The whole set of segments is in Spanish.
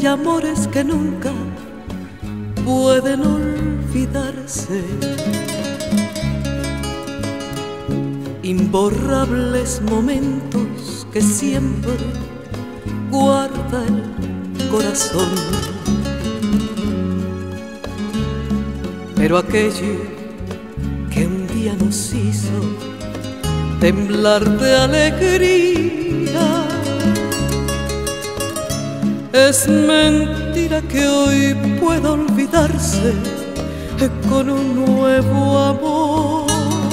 amores que nunca pueden olvidarse, imborrables momentos que siempre guarda el corazón. Pero aquello que un día nos hizo temblar de alegría, es mentira que hoy pueda olvidarse con un nuevo amor.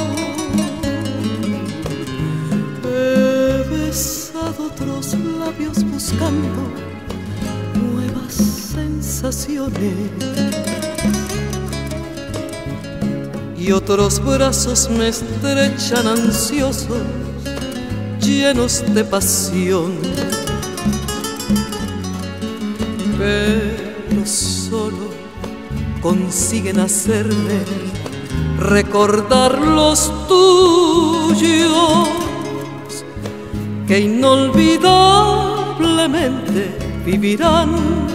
He besado otros labios buscando nuevas sensaciones, y otros brazos me estrechan ansiosos, llenos de pasión. Pero solo consiguen hacerme recordar los tuyos, que inolvidablemente vivirán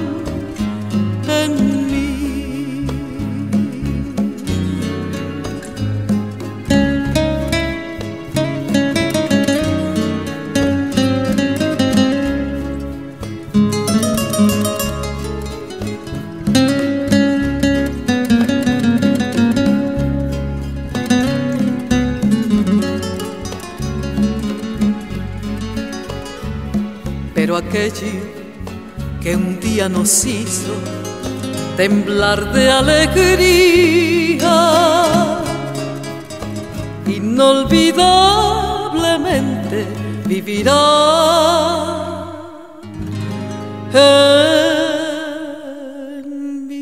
en mí. Pero aquello que un día nos hizo temblar de alegría, inolvidablemente vivirá en mí.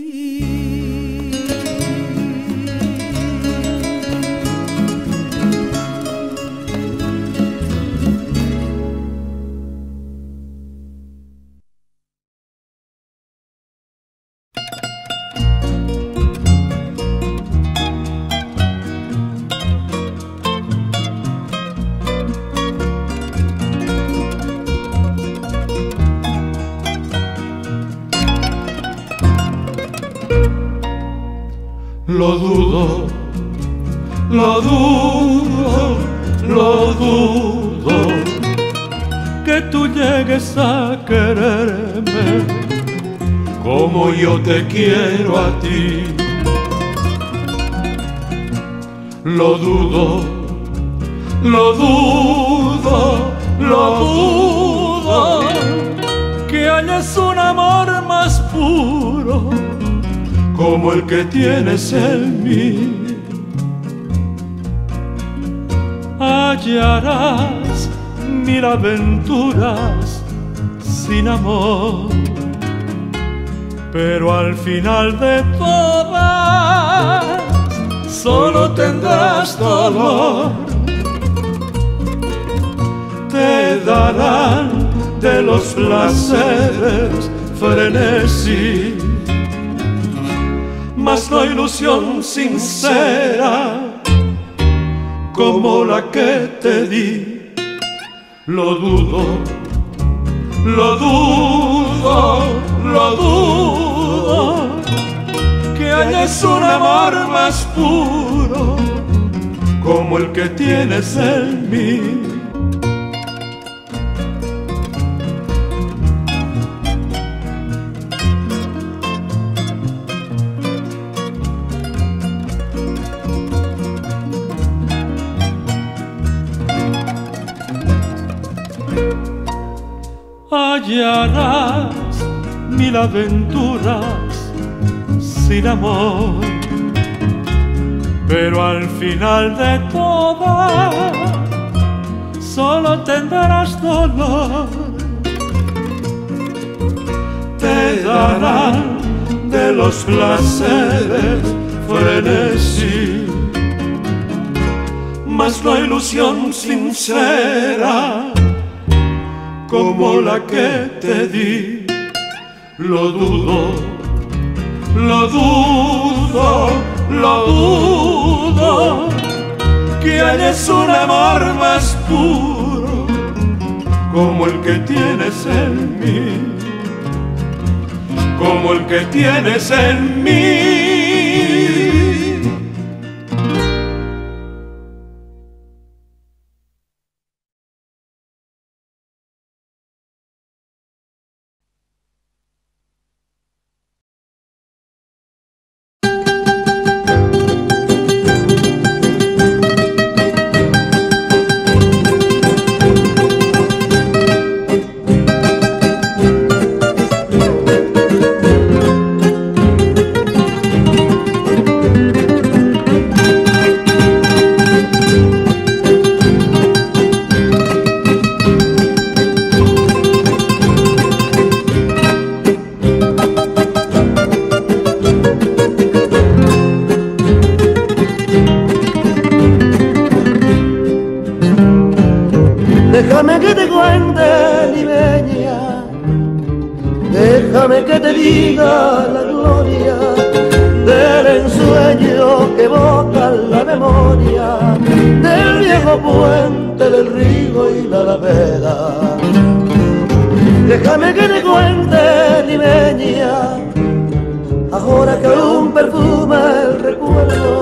Lo dudo, lo dudo, lo dudo, que tú llegues a quererme como yo te quiero a ti. Lo dudo, lo dudo, lo dudo, que hayas un amor más puro como el que tienes en mí. Hallarás mil aventuras sin amor, pero al final de todas solo tendrás dolor. Te darán de los placeres frenesí, mas no ilusión sincera como la que te di. Lo dudo, lo dudo, lo dudo, que hayas un amor más puro como el que tienes en mí. Hallarás mil aventuras sin amor, pero al final de todas solo tendrás dolor. Te darán de los placeres frenesí, mas no ilusión sincera como la que te di. Lo dudo, lo dudo, lo dudo, que hayas un amor más puro como el que tienes en mí. como el que tienes en mí. Déjame que te cuente, limeña, déjame que te diga la gloria del ensueño que evoca la memoria del viejo puente del río y la alameda. Déjame que te cuente, limeña, ahora que aún perfuma el recuerdo,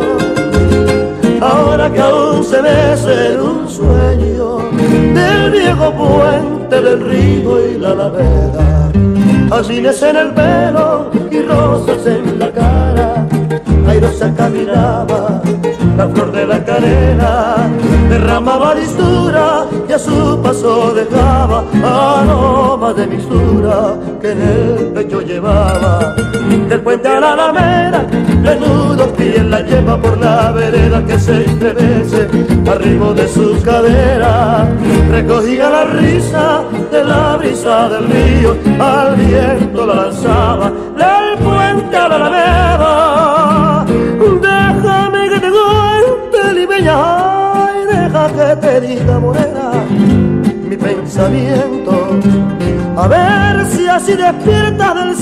ahora que aún se mece en un sueño del viejo puente del río y la alameda. Jazmines en el pelo y rosas en la cara, airosa caminaba la flor de la canela, derramaba listura y a su paso dejaba aroma de mixtura que en el pecho llevaba. Del puente a la alameda, desnudo piel la lleva por la vereda que se estremece al ritmo de sus caderas. Recogía la risa de la brisa del río, al viento la lanzaba del puente a la alameda. Déjame que te cuente, limeña, y deja que te diga, morena, mi pensamiento, a ver si así despiertas del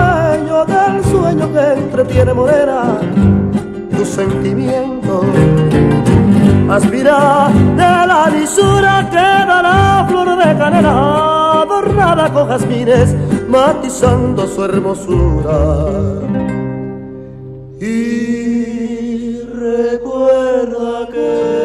sueño que entretiene, morena, tu sentimiento. Aspira de la lisura que da la flor de canela, adornada con jazmines, matizando su hermosura. Y recuerda que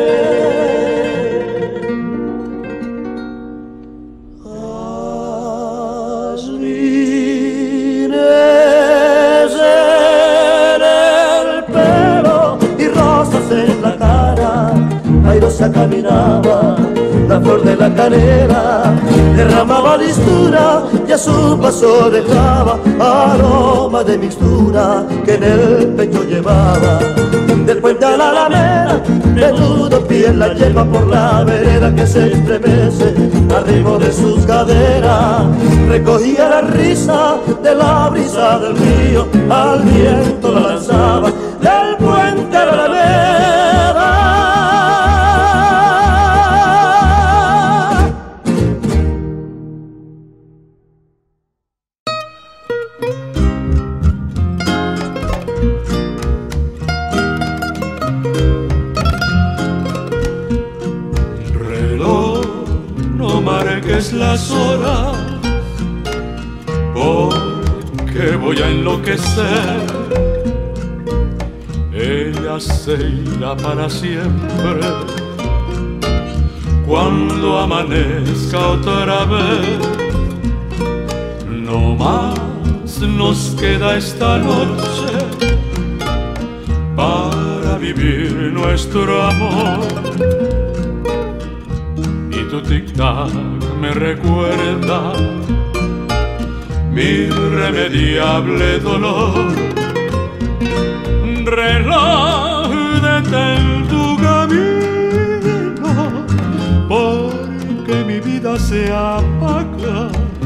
airosa caminaba la flor de la canela, derramaba listura y a su paso dejaba aroma de mixtura que en el pecho llevaba. Del puente a la alameda, desnudo piel la lleva por la vereda que se estremece al ritmo de sus caderas. Recogía la risa de la brisa del río, al viento la lanzaba del puente a la alameda. Las horas, porque voy a enloquecer. Ella se irá para siempre cuando amanezca otra vez. No más nos queda esta noche para vivir nuestro amor. Y tu tic-tac me recuerda mi irremediable dolor. Reloj, detén tu camino, porque mi vida se apaga.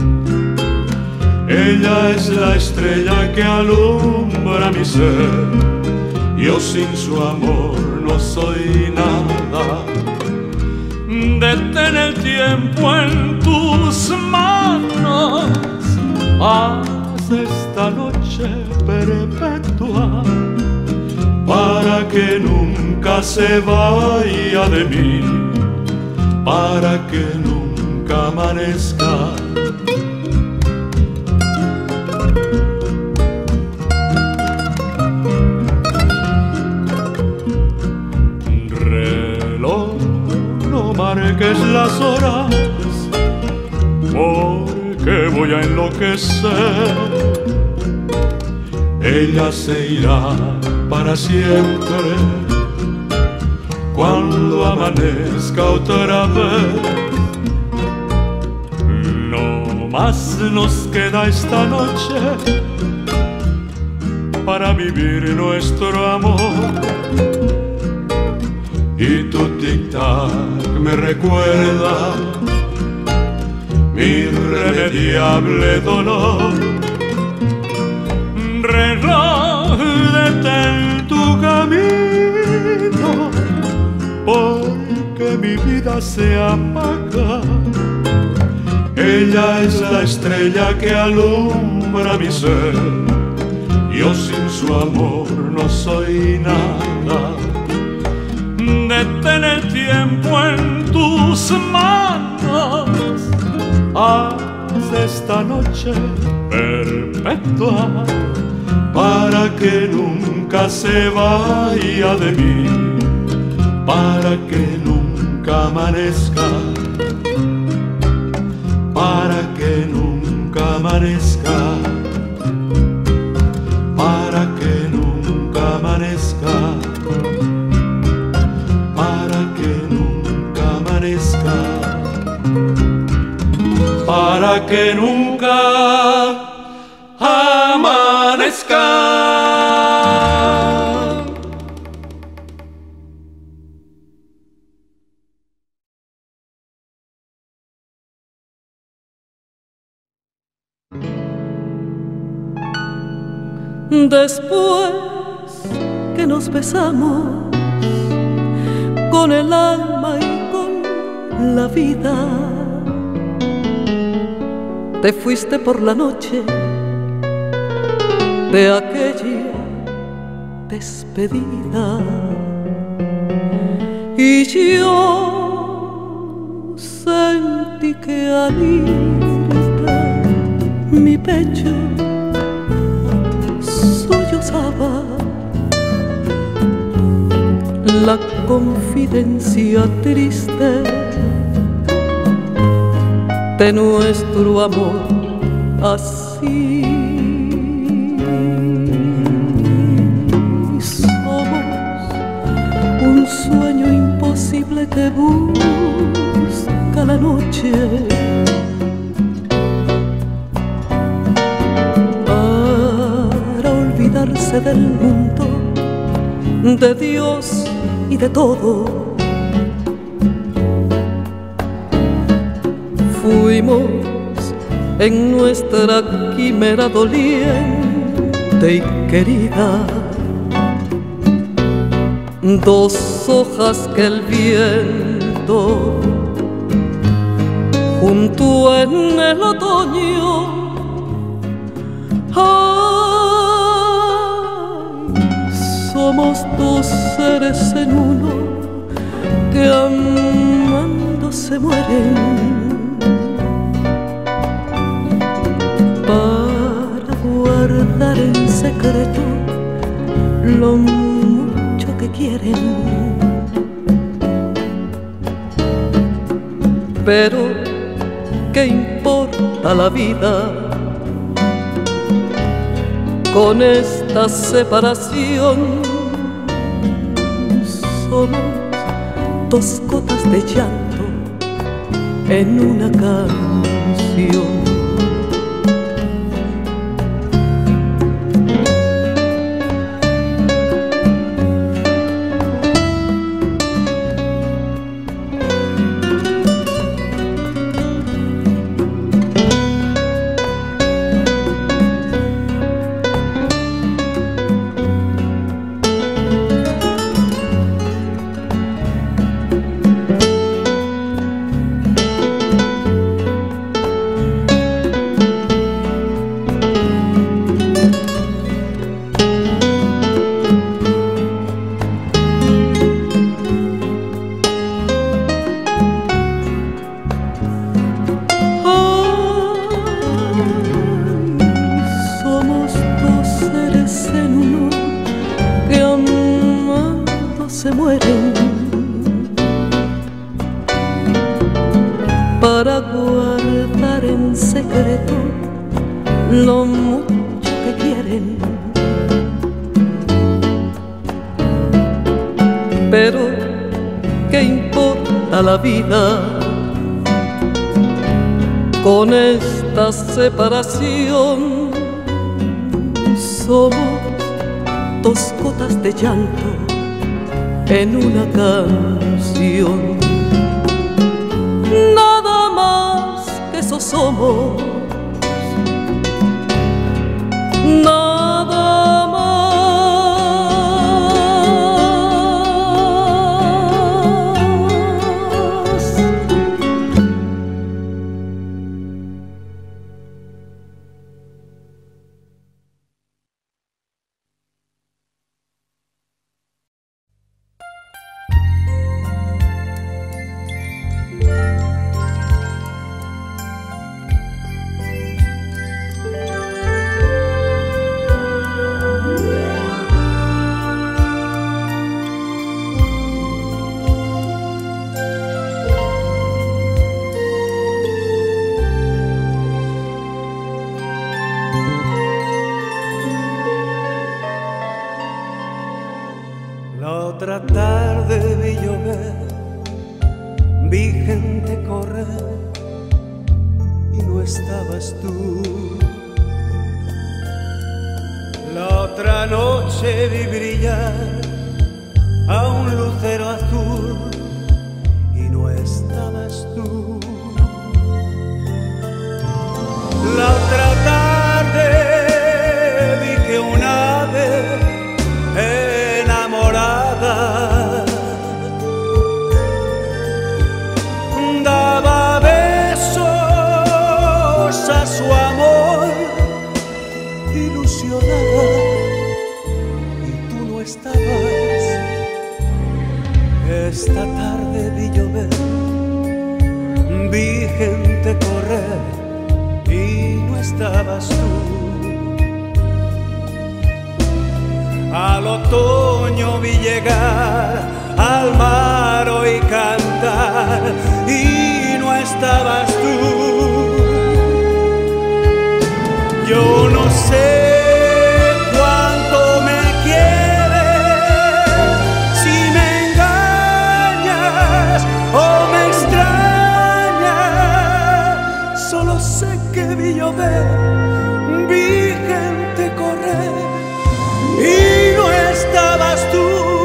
Ella es la estrella que alumbra mi ser, yo sin su amor no soy nada. Detén el tiempo en tus manos, haz esta noche perpetua, para que nunca se vaya de mí, para que nunca amanezca. estas horas, porque voy a enloquecer. Ella se irá para siempre cuando amanezca otra vez. No más nos queda esta noche para vivir nuestro amor. Y tu tic-tac me recuerda mi irremediable dolor. Reloj, detén tu camino, porque mi vida se apaga. Ella es la estrella que alumbra mi ser. Yo sin su amor no soy nada. Detén el tiempo en tus manos. Haz esta noche perpetua para que nunca se vaya de mí, para que nunca amanezca, para que nunca amanezca, para que nunca amanezca, para que nunca amanezca, para que nunca amanezca. Después que nos besamos con el alma y con la vida, te fuiste por la noche de aquella despedida, y yo sentí que al irte mi pecho sollozaba la confidencia triste de nuestro amor así. Somos un sueño imposible que busca la noche para olvidarse del mundo, de Dios y de todo. Fuimos en nuestra quimera doliente y querida dos hojas que el viento juntó en el otoño. Somos dos seres en uno que amando se mueren para guardar en secreto lo mucho que quieren. Pero ¿qué importa la vida con esta separación? Somos dos gotas de llanto en una canción. lo mucho que quieren. Pero ¿qué importa la vida con esta separación? Somos dos gotas de llanto en una canción. Nada más que eso somos, nada más. Otra tarde vi llover, vi gente correr y no estabas tú. La otra noche vi brillar a un lucero azul y no estabas tú. La otra tarde vi que un ave daba besos a su amor ilusionada y tú no estabas. Esta tarde vi llover, vi gente correr y no estabas tú. Al otoño vi llegar al mar y cantar y no estabas tú. Yo no sé cuánto me quieres, si me engañas o me extrañas. Solo sé que vi llover, vi gente correr y no estabas tú.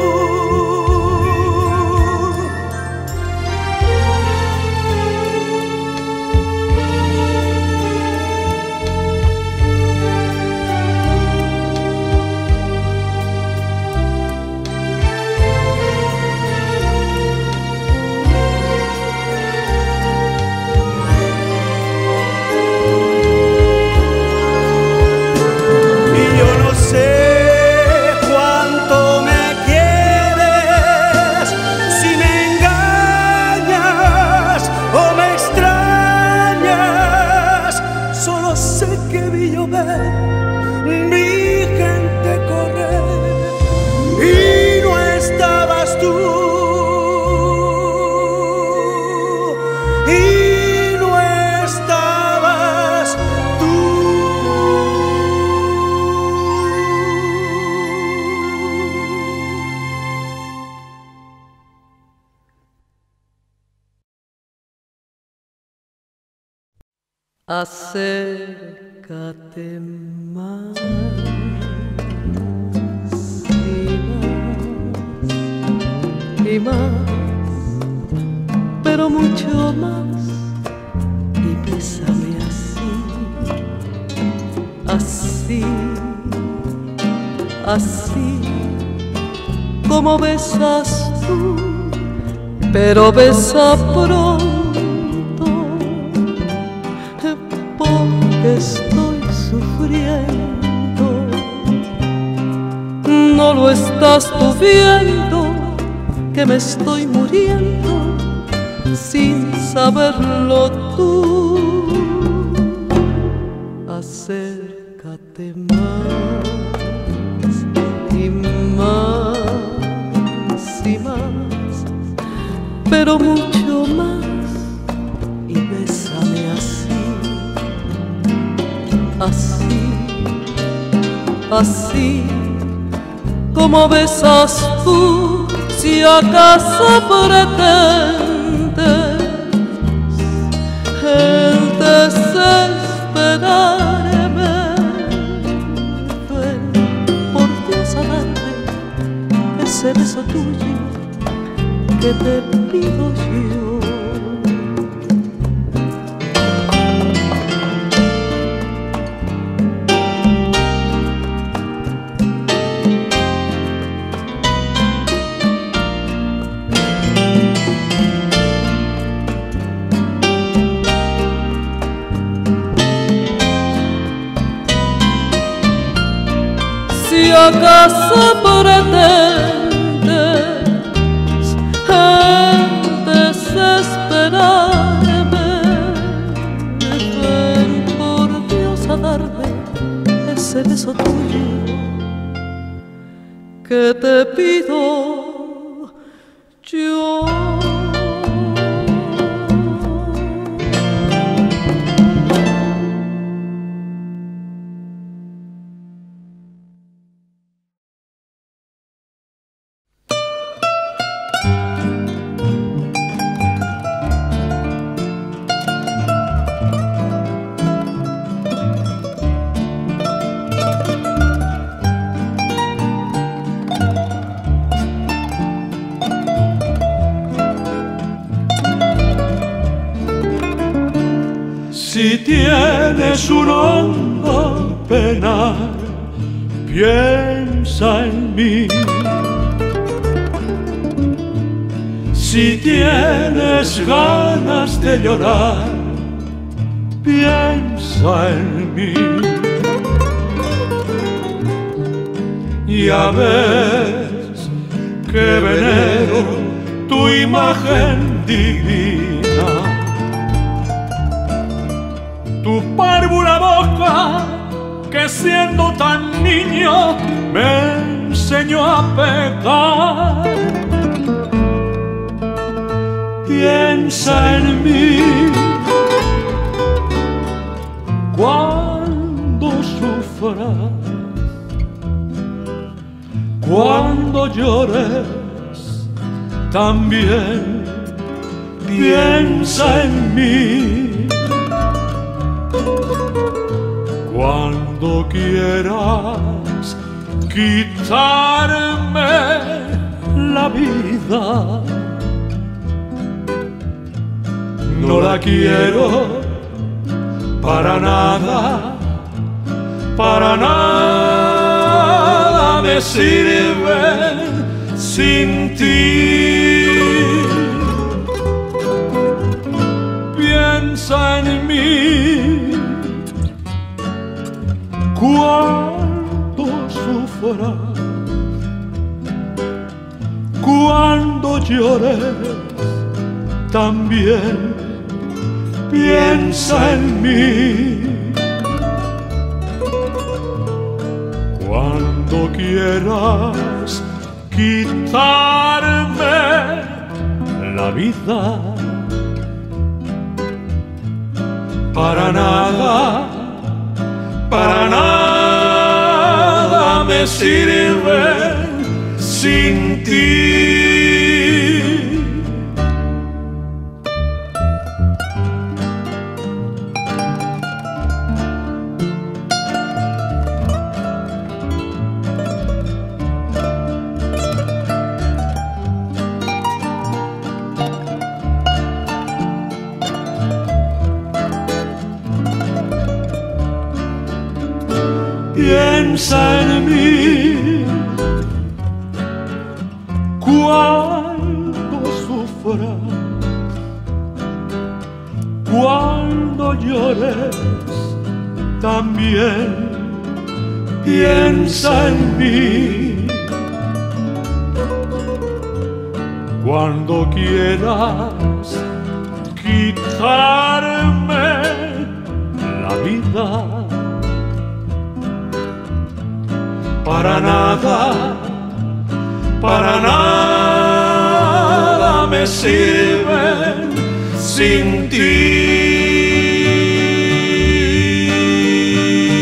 Acércate más y más, pero mucho más, y bésame así, así, así, como besas tú, pero besa pronto. Estoy sufriendo, no lo estás tú viendo, que me estoy muriendo sin saberlo tú. Acércate más y más y más, pero mucho más, y bésame así, así, así como besas tú, si acaso pretendes el desesperarme. Ven, por Dios, a darme ese beso tuyo que te pido yo. Si acaso pretendes desesperarme, ven por Dios a darme ese beso tuyo que te pido yo. Si tienes un hondo penar, piensa en mí. Si tienes ganas de llorar, piensa en mí. Ya ves que venero tu imagen divina, tu párvula boca que siendo tan niño me enseñó a pecar. Piensa en mí cuando sufras, cuando llores, también piensa en mí. Cuando quieras quitarme la vida, no la quiero para nada, para nada me sirve sin ti. Piensa en mí cuando sufras, cuando llores, también piensa en mí. Cuando quieras quitarme la vida, para nada, para nada me sirve sin ti. Piensa en mí cuando sufras, cuando llores, también piensa en mí. Cuando quieras quitarme la vida, para nada, para nada me sirve sin ti.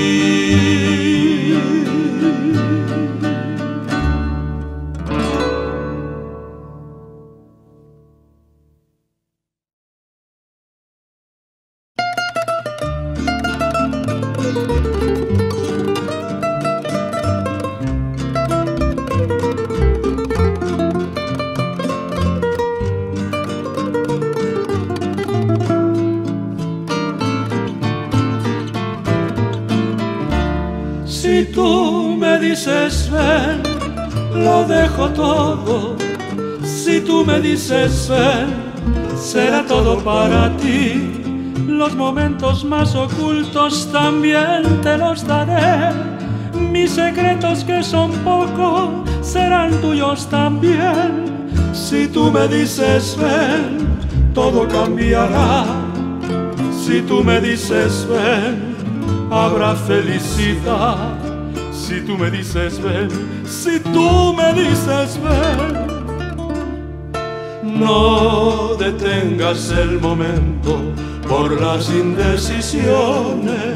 dices ven, lo dejo todo. Si tú me dices ven, será todo para ti. Los momentos más ocultos también te los daré. Mis secretos que son pocos serán tuyos también. Si tú me dices ven, todo cambiará. Si tú me dices ven, habrá felicidad. Si tú me dices ven, si tú me dices ven. No detengas el momento por las indecisiones,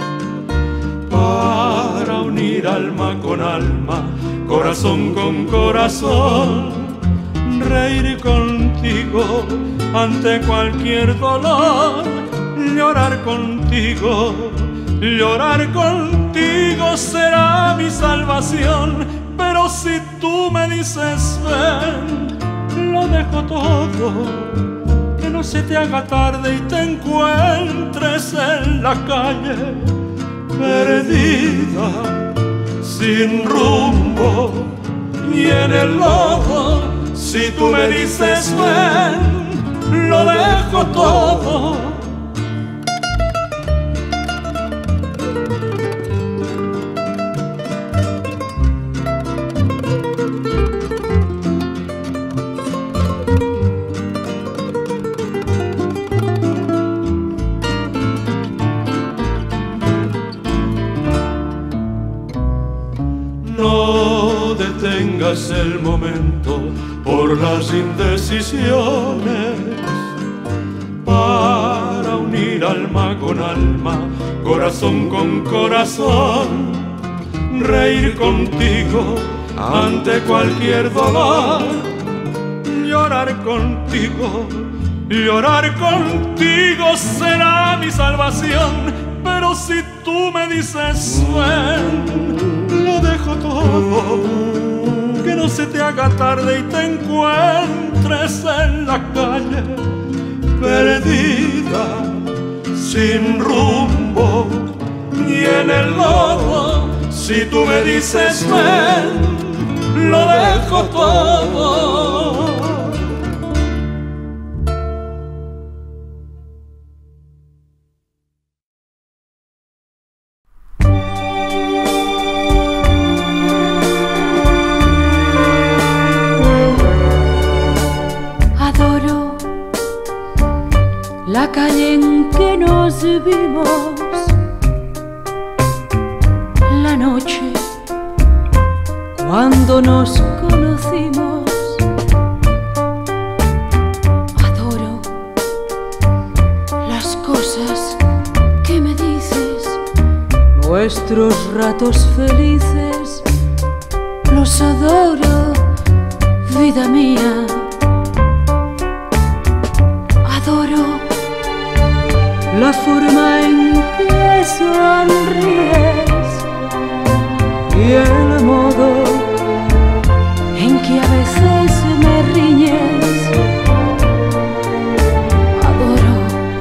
para unir alma con alma, corazón con corazón, reír contigo ante cualquier dolor, llorar contigo será mi salvación. Pero si tú me dices ven, lo dejo todo, que no se te haga tarde y te encuentres en la calle perdida, sin rumbo y en el lodo. Si tú me dices ven, lo dejo todo. No detengas el momento por las indecisiones, para unir alma con alma, corazón con corazón, reír contigo ante cualquier dolor, llorar contigo será mi salvación. Pero si tú me dices ven, lo dejo todo, que no se te haga tarde y te encuentres en la calle perdida, sin rumbo y en el lodo. Si tú me dices ven, lo dejo todo. La calle en que nos vimos, la noche cuando nos conocimos. Adoro las cosas que me dices, nuestros ratos felices, los adoro, vida mía. Adoro la forma en que sonríes y el modo en que a veces me riñes. Adoro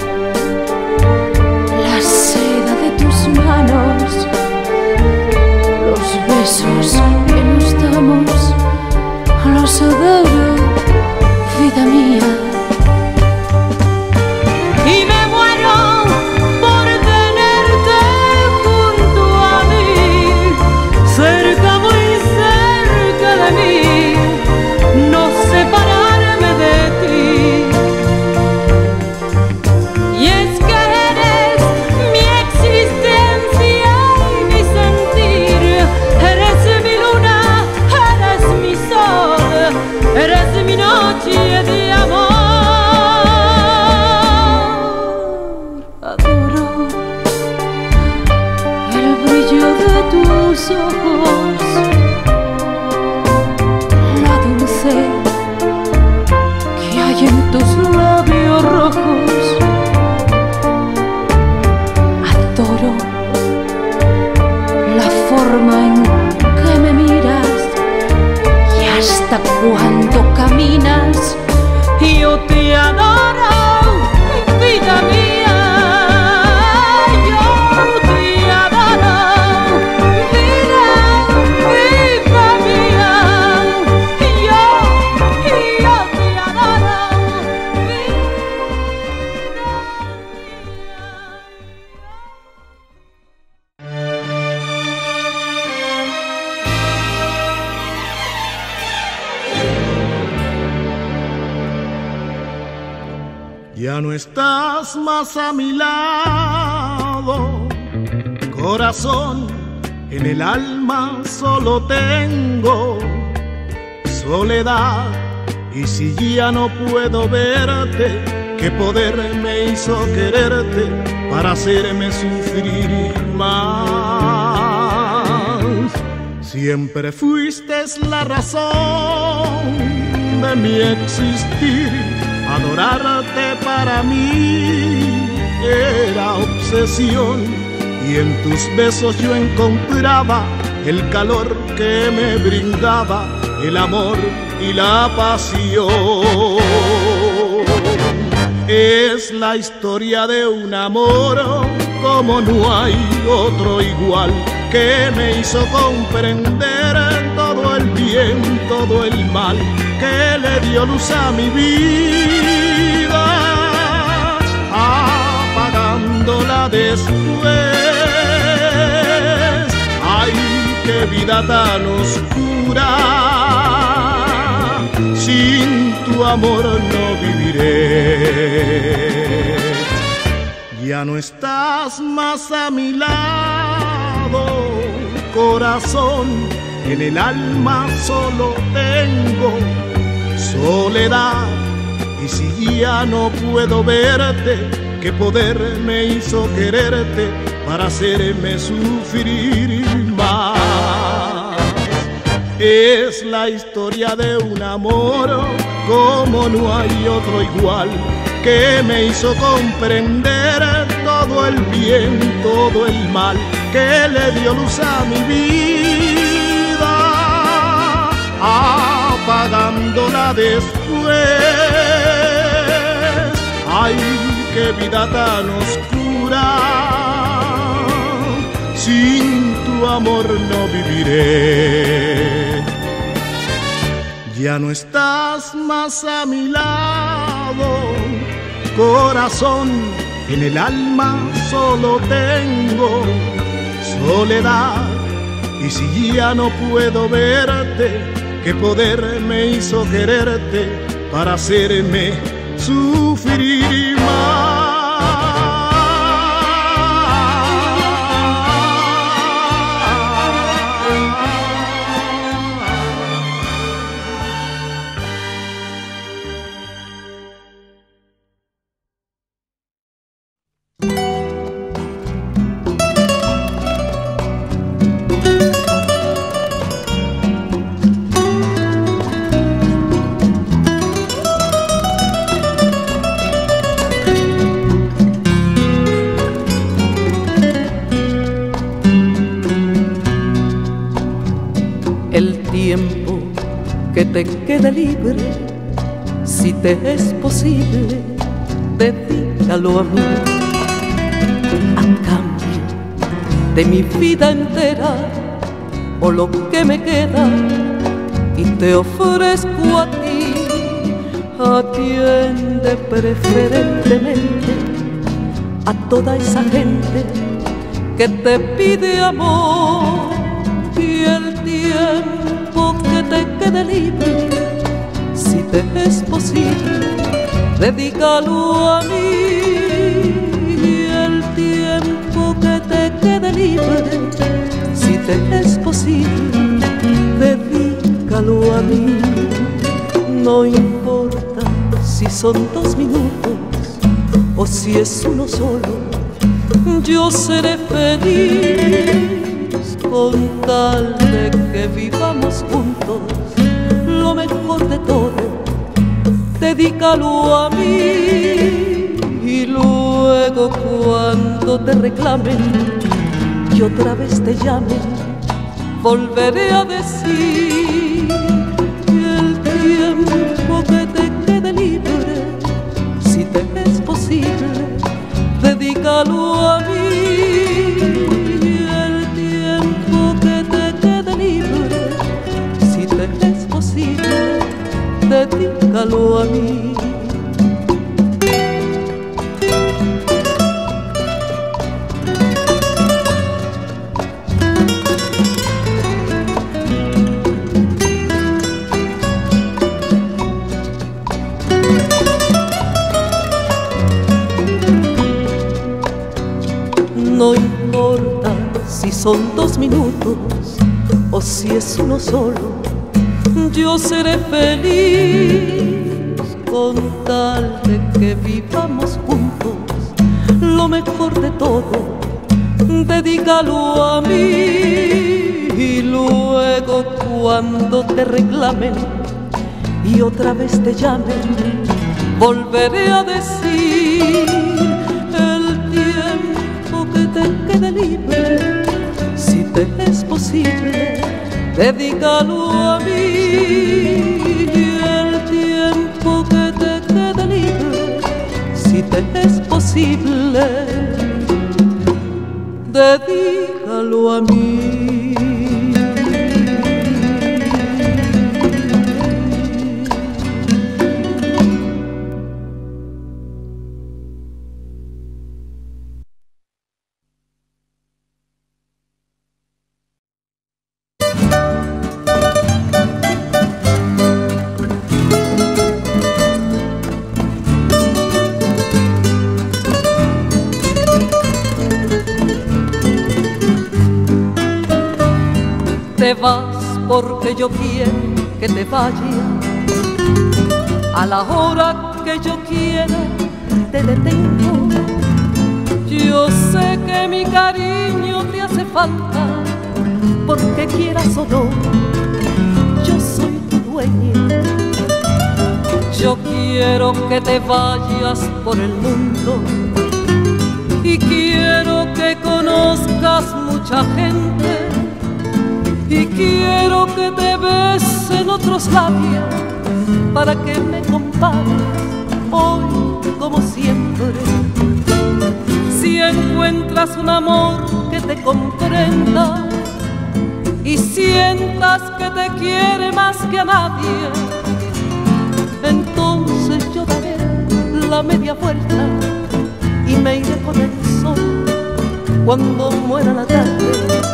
la seda de tus manos, los besos que nos damos, los adoro, vida mía. Y me muero por tenerte junto a mí, cerca, muy cerca de mí, no separarme de ti. Y es que eres mi existencia y mi sentir, eres mi luna, eres mi sol, eres mi noche de amor. Tus ojos, la dulce que hay en tus labios rojos. Adoro la forma en que me miras y hasta cuando caminas yo te adoro, vida mía. Yo te adoro, vida Ya no estás más a mi lado, corazón, en el alma solo tengo soledad. Y si ya no puedo verte, ¿qué poder me hizo quererte para hacerme sufrir más? Siempre fuiste la razón de mi existir. Adorarte para mí era obsesión, y en tus besos yo encontraba el calor que me brindaba el amor y la pasión. Es la historia de un amor como no hay otro igual, que me hizo comprender todo el bien, todo el mal, que le dio luz a mi vida, apagándola después. Ay, qué vida tan oscura, sin tu amor no viviré. Ya no estás más a mi lado, corazón, en el alma solo tengo soledad. Y si ya no puedo verte, ¿qué poder me hizo quererte para hacerme sufrir más? Es la historia de un amor como no hay otro igual, que me hizo comprender todo el bien, todo el mal, que le dio luz a mi vida, apagándola después. Ay, qué vida tan oscura, sin tu amor no viviré. Ya no estás más a mi lado, corazón, en el alma solo tengo soledad. Y si ya no puedo verte, ¿qué poder me hizo quererte para hacerme sufrir más? Que te quede libre, si te es posible, dedícalo a mí. A cambio de mi vida entera, o lo que me queda, y te ofrezco a ti. Atiende preferentemente a toda esa gente que te pide amor, y el tiempo que te quede libre, si te es posible, dedícalo a mí. Y el tiempo que te quede libre, si te es posible, dedícalo a mí. No importa si son 2 minutos o si es uno solo, yo seré feliz con tal de que vivamos juntos lo mejor de todo. Dedícalo a mí, y luego cuando te reclamen y otra vez te llamen, volveré a decir que el tiempo que te quede libre, si te es posible, dedícalo a mí. El tiempo que te quede libre, si te es posible, dedícalo a mí. son 2 minutos o si es uno solo, yo seré feliz con tal de que vivamos juntos. Lo mejor de todo, dedícalo a mí. Y luego cuando te reclamen y otra vez te llamen, volveré a decir: el tiempo que te quede libre, si te es posible, dedícalo a mí. El tiempo que te quede libre, si te es posible, dedícalo a mí. Te vas porque yo quiero que te vayas, a la hora que yo quiera te detengo. Yo sé que mi cariño te hace falta, porque quieras o no, yo soy tu dueña. Yo quiero que te vayas por el mundo y quiero que conozcas mucha gente. Y quiero que te besen otros labios para que me compares hoy como siempre. Si encuentras un amor que te comprenda y sientas que te quiere más que a nadie, entonces yo daré la media vuelta y me iré con el sol cuando muera la tarde.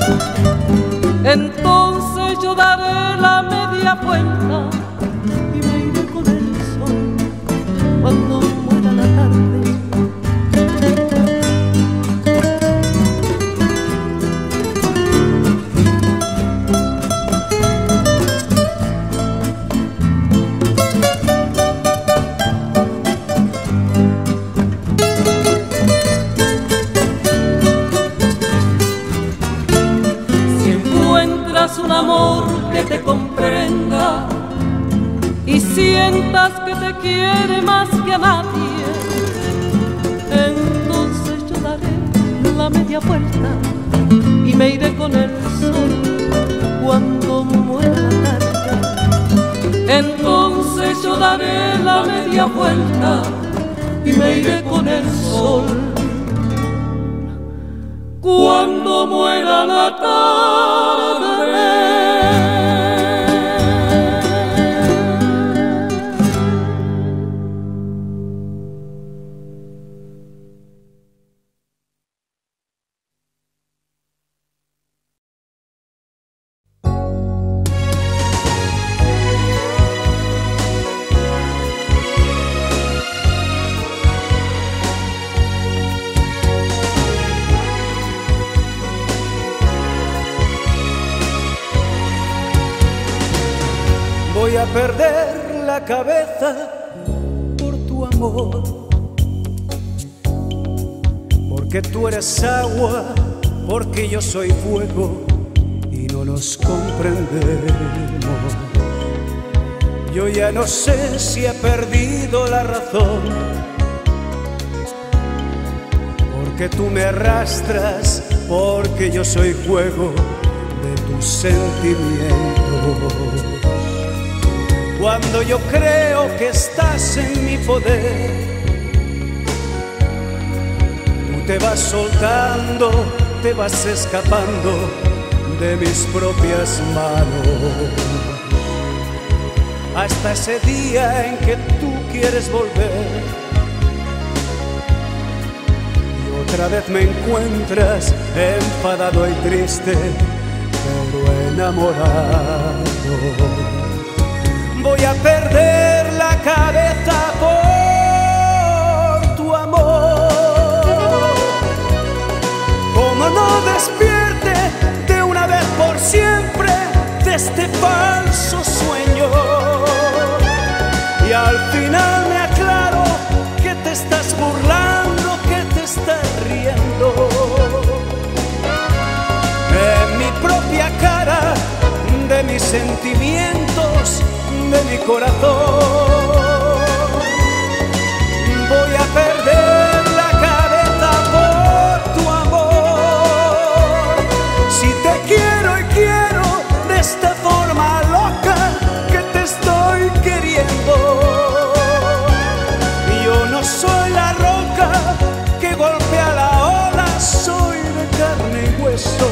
Entonces yo daré la media vuelta y me iré con el sol cuando muera la tarde. Un amor que te comprenda y sientas que te quiere más que a nadie, entonces yo daré la media vuelta y me iré con el sol cuando muera la tarde. Entonces yo daré la media vuelta y me iré con el sol cuando muera la tarde. Voy a perder la cabeza por tu amor, porque tú eres agua, porque yo soy fuego y no nos comprendemos. Yo ya no sé si he perdido la razón, porque tú me arrastras, porque yo soy fuego de tus sentimientos. Cuando yo creo que estás en mi poder, tú te vas soltando, te vas escapando de mis propias manos. Hasta ese día en que tú quieres volver y otra vez me encuentras enfadado y triste, pero enamorado. Voy a perder la cabeza por tu amor. Como no despierte siempre de este falso sueño. Y al final me aclaro que te estás burlando, que te estás riendo. En mi propia cara, de mis sentimientos, de mi corazón, voy a perder la cabeza por tu amor. Si te quiero y quiero de esta forma loca que te estoy queriendo. Yo no soy la roca que golpea la ola, soy de carne y hueso.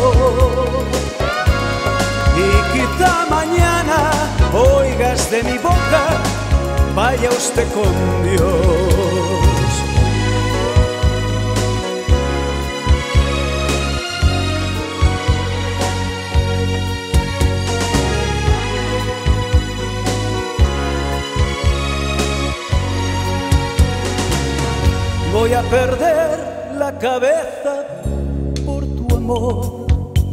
Y quizá mañana oigas de mi boca, vaya usted con Dios. Voy a perder la cabeza por tu amor,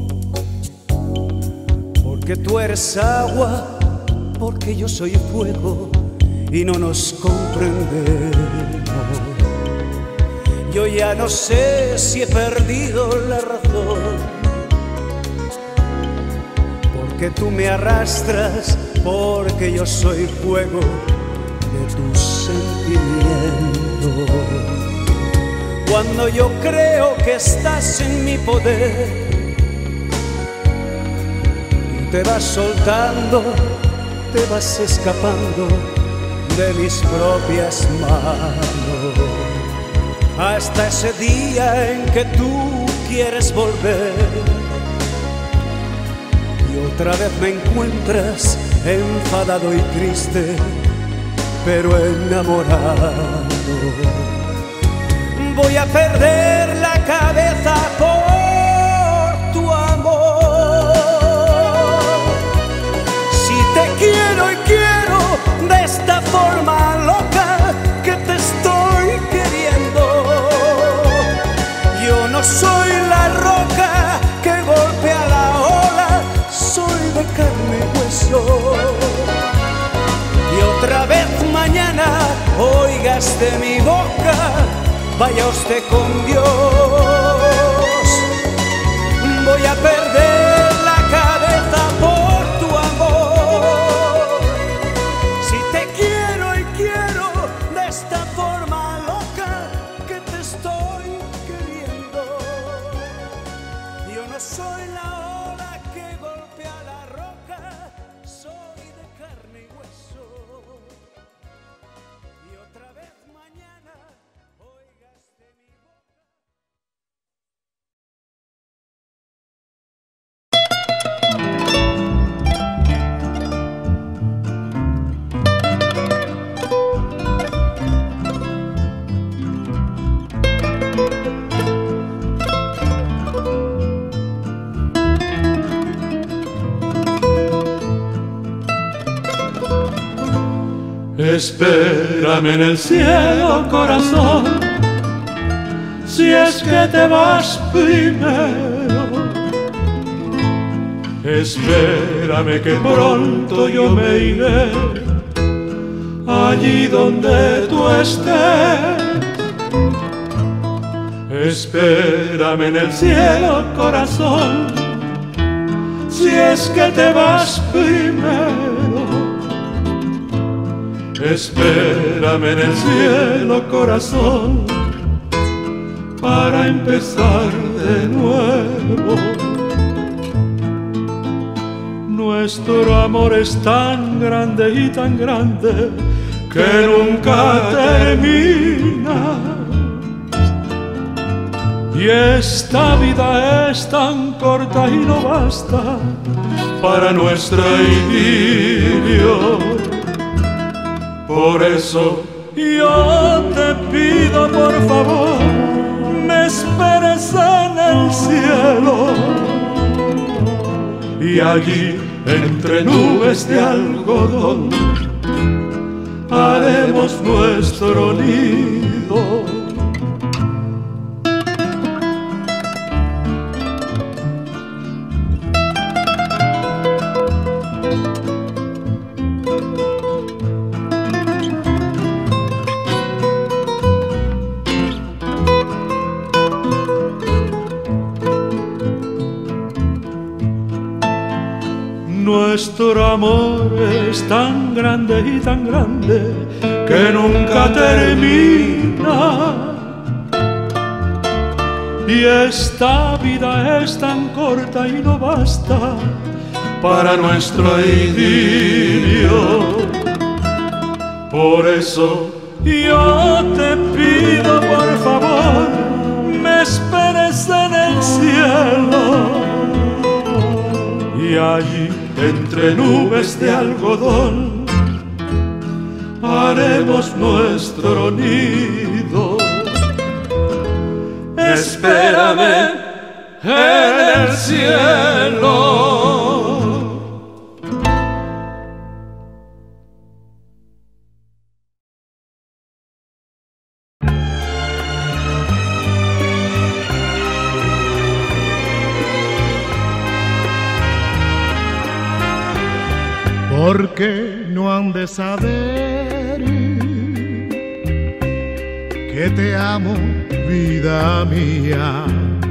porque tú eres agua, porque yo soy fuego y no nos comprendemos. Yo ya no sé si he perdido la razón, porque tú me arrastras, porque yo soy fuego de tus sentimientos. Cuando yo creo que estás en mi poder, te vas soltando, te vas escapando de mis propias manos. Hasta ese día en que tú quieres volver y otra vez me encuentras enfadado y triste, pero enamorado. Voy a perder la cabeza por tu amor. Si te quiero y quiero de esta forma loca que te estoy queriendo. Yo no soy la roca que golpea la ola, soy de carne y hueso. Y otra vez mañana oigas de mi boca, vaya usted con Dios. Voy a perder la cabeza por tu amor. Si te quiero y quiero de esta forma loca que te estoy queriendo. Yo no soy la ola que golpea la roca, soy de carne y hueso. Y otra vez mañana oigas de mi boca. Espérame en el cielo, corazón, si es que te vas primero. Espérame que pronto yo me iré allí donde tú estés. Espérame en el cielo, corazón, si es que te vas primero. Espérame en el cielo, corazón, para empezar de nuevo. Nuestro amor es tan grande y tan grande que nunca termina. Y esta vida es tan corta y no basta para nuestra idilio. Por eso yo te pido, por favor, me esperes en el cielo. Y allí, entre nubes de algodón, haremos nuestro nido. nuestro amor es tan grande y tan grande que nunca termina. Y esta vida es tan corta y no basta para nuestro idilio. Por eso yo te pido, por favor, me esperes en el cielo. Y allí, entre nubes de algodón, haremos nuestro nido. Espérame en el cielo. Porque no han de saber que te amo, vida mía.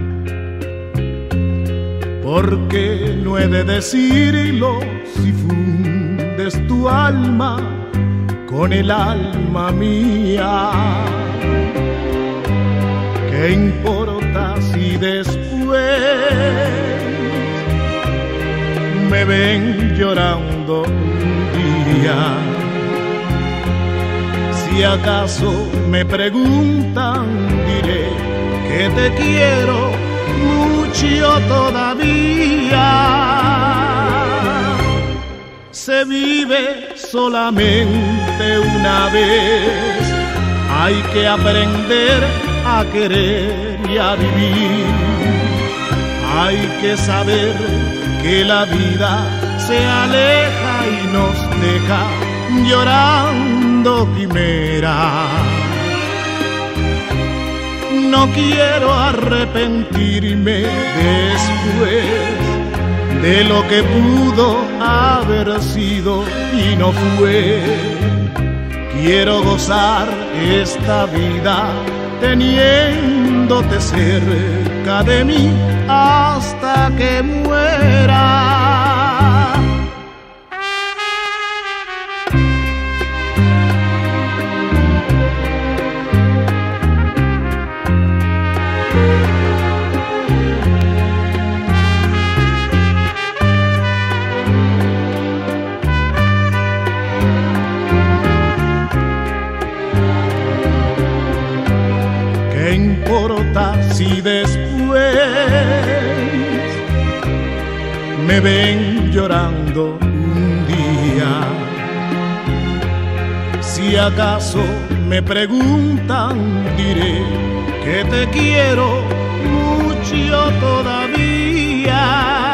Porque no he de decirlo si fundes tu alma con el alma mía. ¿Qué importa si después me ven llorando un día? Si acaso me preguntan, diré que te quiero mucho todavía. Se vive solamente una vez, hay que aprender a querer y a vivir. Hay que saber que la vida se aleja y nos deja llorando quimera. No quiero arrepentirme después de lo que pudo haber sido y no fue. Quiero gozar esta vida teniéndote cerca de mí hasta que muera. ¿Qué importa si después me ven llorando un día? Si acaso me preguntan, diré que te quiero mucho todavía.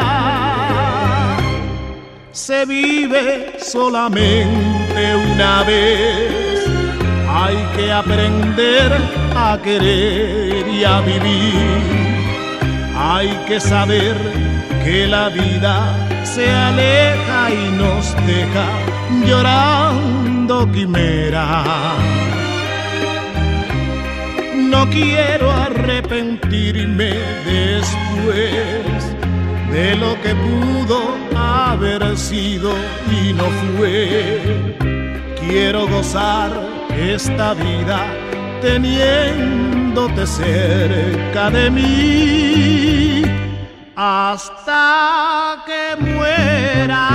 Se vive solamente una vez, hay que aprender a querer y a vivir. Hay que saber que la vida se aleja y nos deja llorando quimera. No quiero arrepentirme después de lo que pudo haber sido y no fue. Quiero gozar esta vida teniéndote cerca de mí hasta que muera.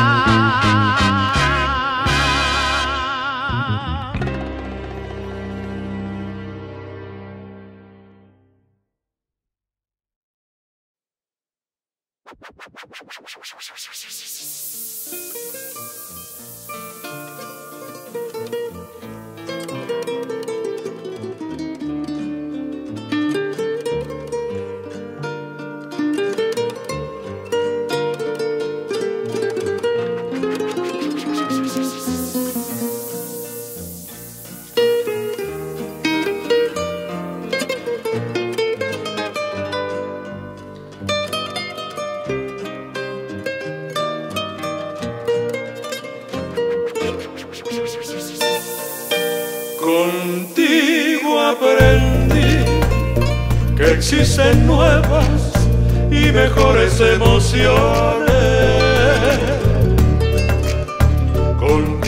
Contigo aprendí que existen nuevas y mejores emociones,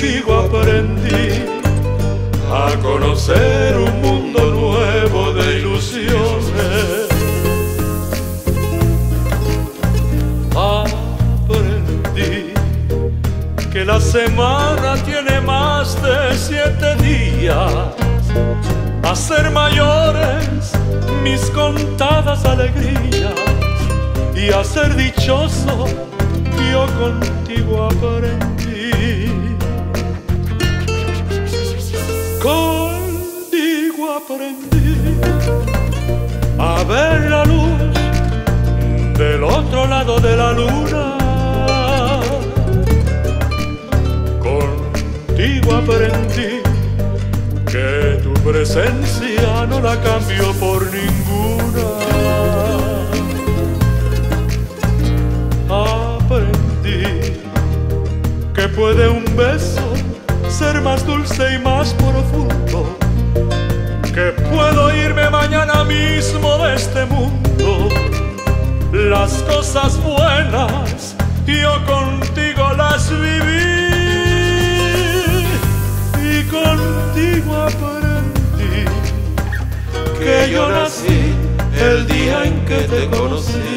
contigo aprendí a conocer un mundo nuevo de ilusiones. Aprendí que la semana tiene más de 7 días, a ser mayores mis contadas alegrías y a ser dichoso yo contigo aprendí. Contigo aprendí a ver la luz del otro lado de la luna. Contigo aprendí que tu presencia no la cambio por ninguna. Aprendí que puede un beso ser más dulce y más profundo, que puedo irme mañana mismo de este mundo. Las cosas buenas yo contigo las viví y contigo aprendí que yo nací el día en que te conocí.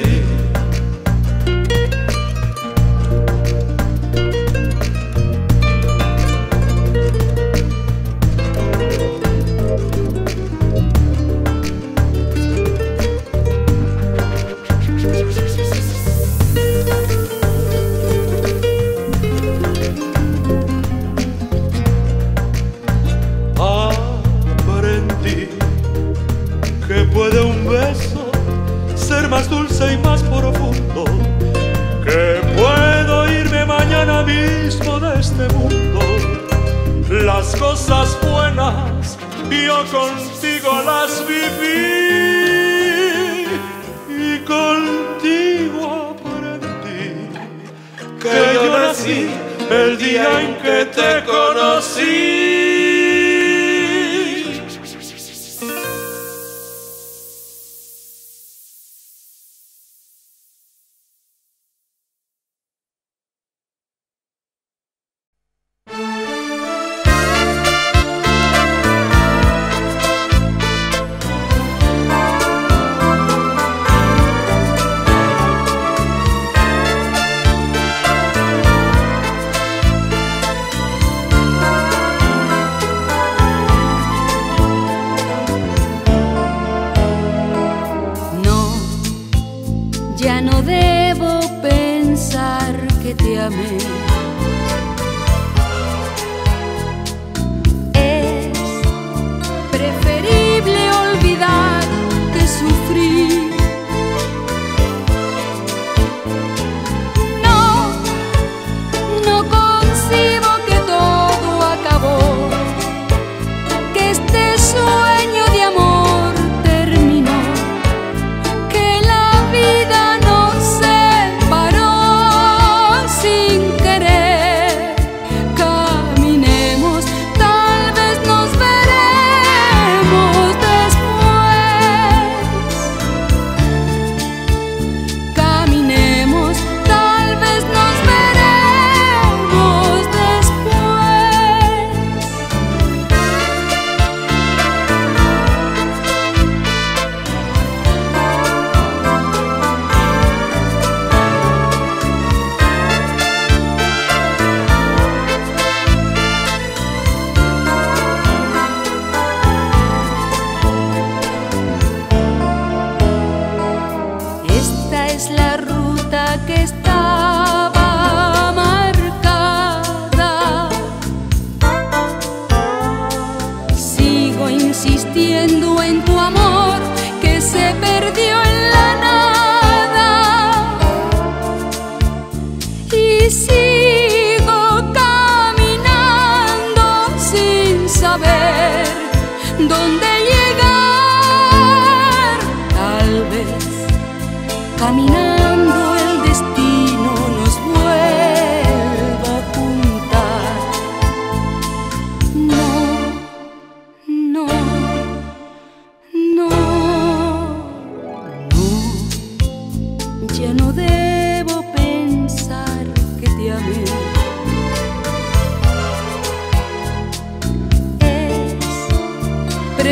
Puede un beso ser más dulce y más profundo, que puedo irme mañana mismo de este mundo. Las cosas buenas yo contigo las viví y contigo aprendí que yo nací el día en que te conocí.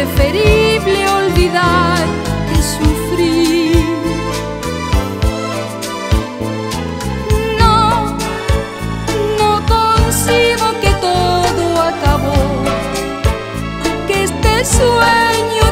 preferible olvidar que sufrir. No concibo que todo acabó, que este sueño